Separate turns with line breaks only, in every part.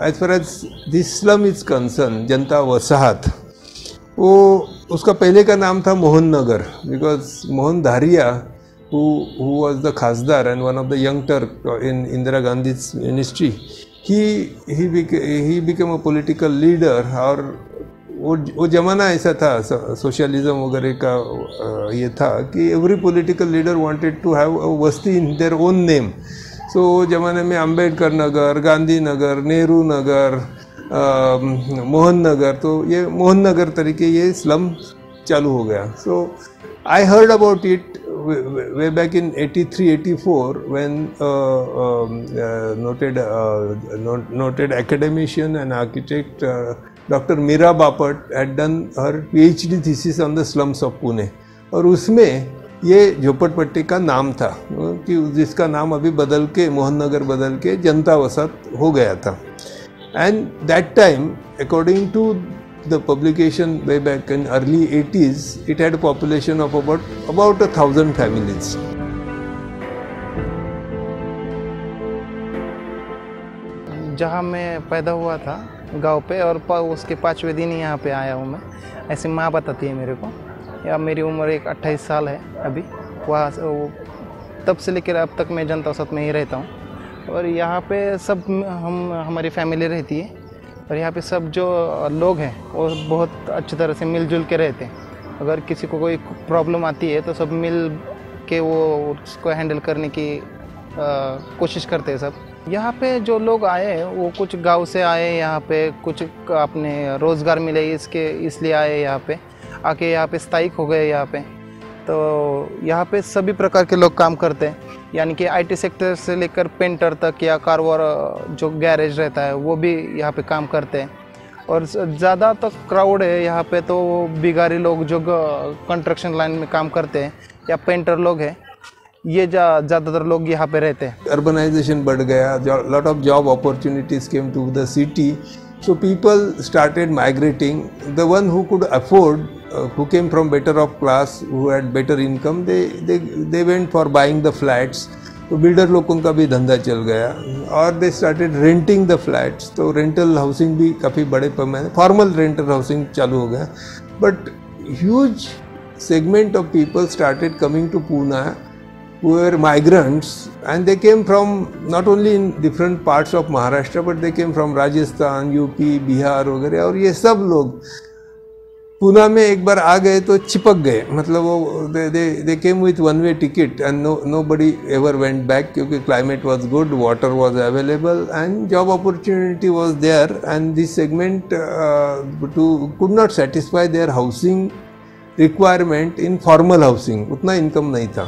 As far as this slum is concerned, Janata Vasahat, वो उसका पहले का नाम था Mohan Nagar, because Mohan Dharia who was the Khasdar and one of the young Turk in Indira Gandhi's ministry, he became a political leader. और वो जमाना ऐसा था, सोशलिज्म वगैरह का ये था कि every political leader wanted to have a basti in their own name. So वो जमाने में अम्बेडकर नगर, गांधी नगर, नेहरू नगर, मोहन नगर, तो ये मोहन नगर तरीके ये स्लम चालू हो गया. So I heard about it way back in 83-84 when noted academician and architect Dr. Meera Bapat had done her PhD thesis on the slums of Pune. और उसमें ये झोपड़पट्टी का नाम था कि जिसका नाम अभी बदल के मोहन नगर बदल के जनता वसाहत हो गया था. And that time, according to the publication way back in early 80s, it had a population of about 1,000 families.
जहाँ मैं पैदा हुआ था गांव पे, और उसके 5वें दिन यहाँ पे आया हूँ मैं. ऐसे माँ बताती है मेरे को. या मेरी उम्र 28 साल है अभी. वहाँ तब से लेकर अब तक मैं जनता वसाहत में ही रहता हूँ. और यहाँ पे सब हमारी फैमिली रहती है. और यहाँ पे सब जो लोग हैं वो बहुत अच्छी तरह से मिलजुल के रहते हैं. अगर किसी को कोई प्रॉब्लम आती है तो सब मिल के वो उसको हैंडल करने की कोशिश करते हैं सब. यहाँ पे जो लोग आए हैं वो कुछ गांव से आए, यहाँ पे कुछ अपने रोज़गार मिले इसलिए आए यहाँ पे. आके यहाँ पे स्थायिक हो गए यहाँ पे. तो यहाँ पे सभी प्रकार के लोग काम करते हैं, यानी कि आईटी सेक्टर से लेकर पेंटर तक या कारवार जो गैरेज रहता है वो भी यहाँ पे काम करते हैं. और ज़्यादा तो क्राउड है यहाँ पे, तो बिगारी लोग जो कंस्ट्रक्शन लाइन में काम करते हैं या पेंटर लोग हैं, ये ज़्यादातर लोग यहाँ पे रहते हैं.
अर्बनाइजेशन बढ़ गया, lot of job opportunities came to the city. So people started migrating. The one who could afford, who came from better off class, who had better income, they went for buying the flats. तो builder लोगों का भी धंधा चल गया और they started renting the flats. तो rental housing भी काफ़ी बड़े पैमाने, फॉर्मल रेंटल हाउसिंग चालू हो गया. But huge segment of people started coming to Pune who were migrants, and they came from not only in different parts of Maharashtra, but they came from Rajasthan, UP, Bihar वगैरह. और ये सब लोग पूना में एक बार आ गए तो चिपक गए. मतलब वो they came with one way ticket and nobody ever went back, क्योंकि climate was good, water was available and job opportunity was there, and this segment could not satisfy their housing requirement in formal housing. उतना income नहीं था.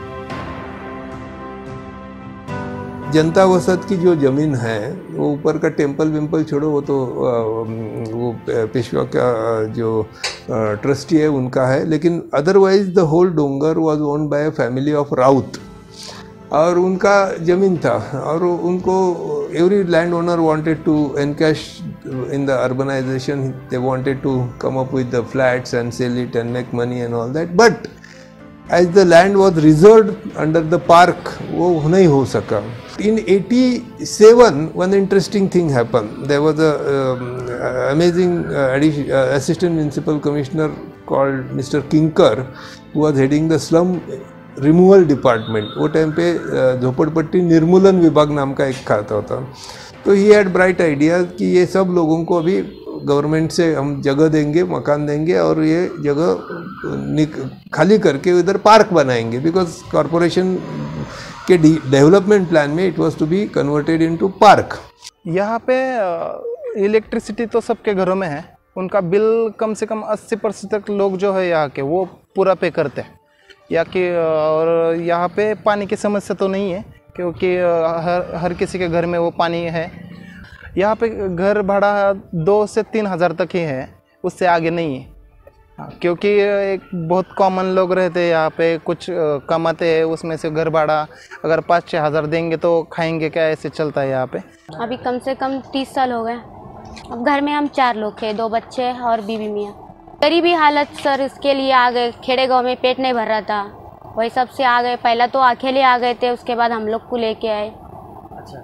जनता वसाहत की जो ज़मीन है वो ऊपर का टेम्पल वेम्पल छोड़ो, वो तो वो पेशवा का जो ट्रस्टी है उनका है. लेकिन अदरवाइज द होल डोंगर was owned by a family of Raut, और उनका ज़मीन था. और उनको every land owner wanted to encash in the urbanisation. They wanted to come up with the flats and sell it and make money and all that. But as the land was reserved under the park, वो नहीं हो सका. In 87, one interesting thing happened. There was a amazing assistant municipal commissioner called Mr. Kinkar, who was heading the slum removal department. वो time पे झोपड़पट्टी निर्मूलन विभाग नाम का एक खाता होता. तो he had bright idea कि ये सब लोगों को अभी गवर्नमेंट से हम जगह देंगे, मकान देंगे, और ये जगह खाली करके इधर पार्क बनाएंगे. बिकॉज कॉरपोरेशन के डेवलपमेंट प्लान में it was to be converted into park.
यहाँ पे इलेक्ट्रिसिटी तो सबके घरों में है. उनका बिल कम से कम 80% तक लोग जो है यहाँ के वो पूरा पे करते हैं. या कि और यहाँ पे पानी की समस्या तो नहीं है, क्योंकि हर किसी के घर में वो पानी है. यहाँ पे घर भाड़ा 2 से 3 हज़ार तक ही है, उससे आगे नहीं है. क्योंकि एक बहुत कॉमन लोग रहते हैं यहाँ पे, कुछ कमाते हैं, उसमें से घर भाड़ा अगर 5-6 हज़ार देंगे तो खाएंगे क्या, ऐसे चलता है यहाँ पे.
अभी कम से कम 30 साल हो गए. अब घर में हम 4 लोग थे, 2 बच्चे और बीवी मियाँ. गरीबी हालत सर, इसके लिए आ गए. खेड़े गाँव में पेट नहीं भर रहा था, वही सब से आ गए. पहला तो अकेले आ गए थे, उसके बाद हम लोग को लेके आए.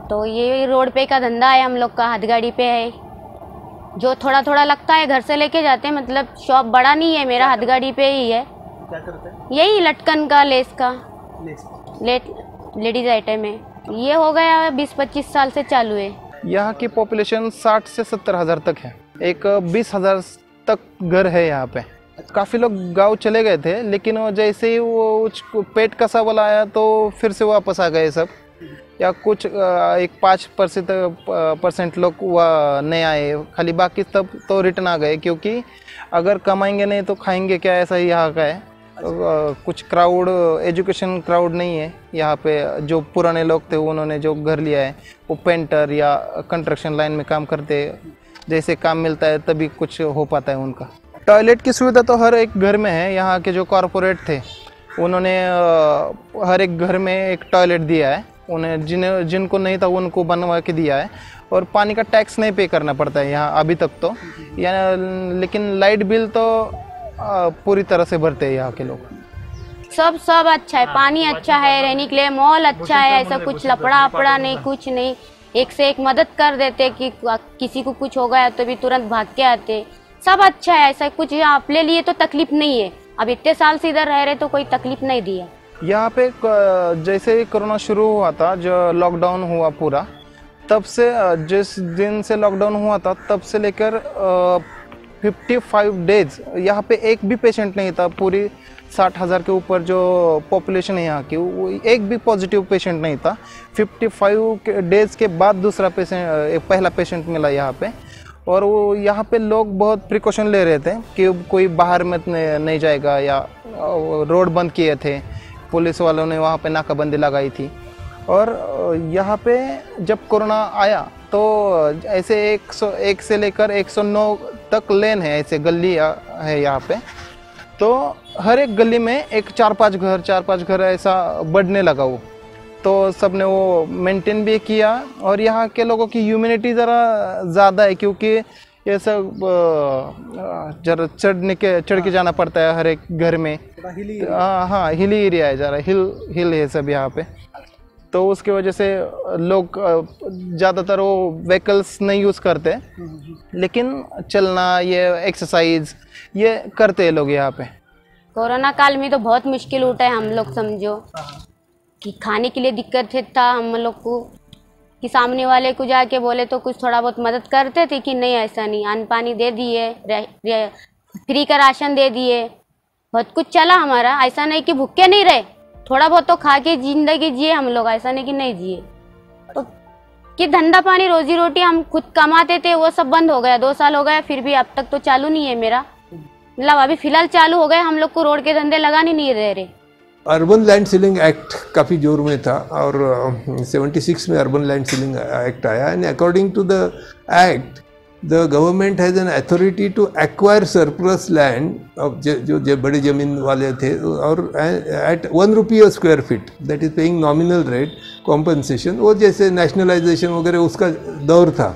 तो ये रोड पे का धंधा है हम लोग का, हाथ गाड़ी पे है, जो थोड़ा थोड़ा लगता है घर से लेके जाते हैं, मतलब शॉप बड़ा नहीं है मेरा, हाथ गाड़ी पे ही है।
क्या करते हैं?
यही लटकन का, लेस का,
लेस।
लेडीज आइटम है। ये हो गया 20-25 साल से चालू है।
यहाँ की पॉपुलेशन 60 से 70 हज़ार तक है। एक 20,000 तक घर है यहाँ पे। काफ़ी लोग गांव चले गए थे, लेकिन वो जैसे ही वो पेट का सवाल आया तो फिर से वापस आ गए सब, या कुछ एक 5% लोग नहीं आए, खाली बाकी सब तो रिटर्न आ गए, क्योंकि अगर कमाएंगे नहीं तो खाएंगे क्या, ऐसा ही यहाँ का है। कुछ क्राउड, एजुकेशन क्राउड नहीं है यहाँ पे। जो पुराने लोग थे उन्होंने जो घर लिया है वो पेंटर या कंस्ट्रक्शन लाइन में काम करते, जैसे काम मिलता है तभी कुछ हो पाता है उनका। टॉयलेट की सुविधा तो हर एक घर में है। यहाँ के जो कॉरपोरेट थे उन्होंने हर एक घर में एक टॉयलेट दिया है, उन्हें जिनको नहीं था उनको बनवा के दिया है, और पानी का टैक्स नहीं पे करना पड़ता है यहाँ अभी तक तो, या लेकिन लाइट बिल तो पूरी तरह से भरते हैं यहाँ के लोग।
सब अच्छा है, पानी अच्छा है, रहने के लिए मॉल अच्छा है, ऐसा कुछ लपड़ा अपड़ा नहीं, कुछ नहीं। एक से एक मदद कर देते कि किसी को कुछ हो गया तो भी तुरंत भाग के आते। सब अच्छा है, ऐसा कुछ अपने लिए तो तकलीफ नहीं है। अब इतने साल से इधर रह रहे तो कोई तकलीफ नहीं दी है। यहाँ
पे जैसे कोरोना शुरू हुआ था, जो लॉकडाउन हुआ पूरा, तब से जिस दिन से लॉकडाउन हुआ था तब से लेकर 55 डेज यहाँ पे एक भी पेशेंट नहीं था। पूरी 60,000 के ऊपर जो पॉपुलेशन है यहाँ की, वो एक भी पॉजिटिव पेशेंट नहीं था। 55 डेज के बाद दूसरा पेशेंट, पहला पेशेंट मिला यहाँ पे। और वो यहाँ पे लोग बहुत प्रिकॉशन ले रहे थे कि कोई बाहर में नहीं जाएगा, या रोड बंद किए थे, पुलिस वालों ने वहाँ पे नाकाबंदी लगाई थी। और यहाँ पे जब कोरोना आया तो ऐसे 101 से लेकर 109 तक लेन है, ऐसे गली है यहाँ पे। तो हर एक गली में एक 4-5 घर ऐसा बढ़ने लगा वो, तो सबने वो मेंटेन भी किया। और यहाँ के लोगों की ह्यूमैनिटी ज़रा ज़्यादा है, क्योंकि ये सब जरा चढ़ के जाना पड़ता है हर एक घर में। हाँ, हिली एरिया है, ज़रा हिल है सब यहाँ पे। तो उसकी वजह से लोग ज़्यादातर वो व्हीकल्स नहीं यूज़ करते, लेकिन चलना, ये एक्सरसाइज ये करते हैं लोग यहाँ पे।
कोरोना काल में तो बहुत मुश्किल उठा है हम लोग, समझो कि खाने के लिए दिक्कत था हम लोग को, कि सामने वाले को जाके बोले तो कुछ थोड़ा बहुत मदद करते थे, कि नहीं ऐसा नहीं, अन्न पानी दे दिए, फ्री का राशन दे दिए, बहुत कुछ चला हमारा। ऐसा नहीं कि भूखे नहीं रहे, थोड़ा बहुत तो खा के जिंदगी जिए हम लोग, ऐसा नहीं कि नहीं जिए। तो कि धंधा पानी रोजी रोटी हम खुद कमाते थे, वो सब बंद हो गया। 2 साल हो गया, फिर भी अब तक तो चालू नहीं है मेरा, मतलब अभी फिलहाल चालू हो गए। हम लोग को रोड के धंधे लगाने नहीं दे रहे।
अर्बन लैंड सीलिंग एक्ट काफ़ी जोर में था, और 76 में अर्बन लैंड सीलिंग एक्ट आया। And according to the act, the government has an authority to acquire surplus land, जो बड़े ज़मीन वाले थे, और at 1 rupee a square feet, that is paying nominal rate compensation. वो जैसे नेशनलाइजेशन वगैरह उसका दौर था।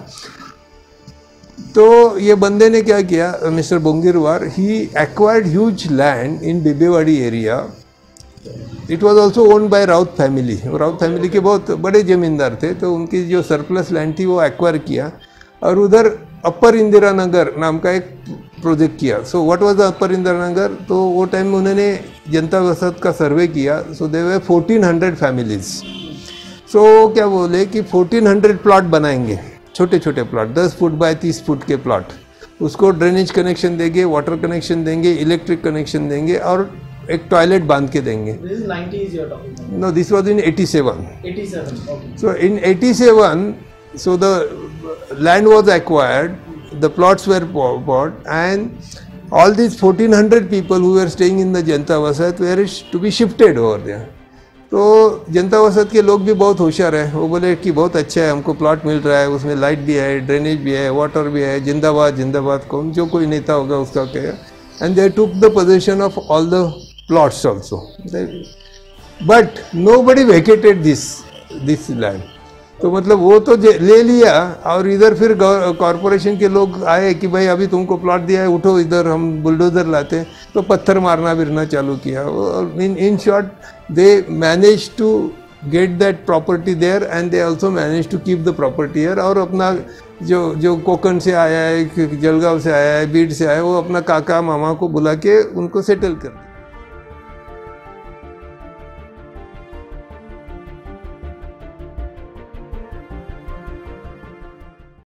तो ये बंदे ने क्या किया, मिस्टर बोंगिरवार, ही acquired huge land in Bibewadi area. It was also owned by Raut family. Raut family के बहुत बड़े ज़मींदार थे, तो उनकी जो सरप्लस लैंड थी वो एक्वायर किया, और उधर अपर इंदिरा नगर नाम का एक प्रोजेक्ट किया। So what was the upper Indira Nagar? तो वो टाइम में उन्होंने जनता वसत का सर्वे किया। सो दे वे 1400 फैमिलीज। सो क्या बोले कि 1400 प्लॉट बनाएंगे, छोटे छोटे प्लॉट, 10 फुट बाय 30 फुट के प्लॉट। उसको ड्रेनेज कनेक्शन देंगे, वाटर कनेक्शन देंगे, इलेक्ट्रिक कनेक्शन देंगे, और एक टॉयलेट बांध के देंगे। No, this was in 87। So in 87, so the land was acquired, the plots were bought, and all these 1400 people who were staying in the Janata वसत were to be shifted over there. तो जनता वसत के लोग भी बहुत होशियार हैं। वो बोले कि बहुत अच्छा है, हमको प्लॉट मिल रहा है, उसमें लाइट भी है, ड्रेनेज भी है, वाटर भी है, जिंदाबाद जिंदाबाद, कौन जो कोई नेता होगा उसका कहेगा। And they took the position of all the plots also, but nobody vacated this land. तो मतलब वो तो ले लिया, और इधर फिर कॉरपोरेशन के लोग आए कि भाई अभी तुमको प्लॉट दिया है, उठो इधर, हम बुलडोजर लाते हैं। तो पत्थर मारना बिरना चालू किया। In short they manage to get that property there and they also manage to keep the property here. और अपना जो कोकण से आया है, जलगांव से आया है, बीड से आया है, वो अपना काका मामा को बुला के उनको सेटल कर दिया।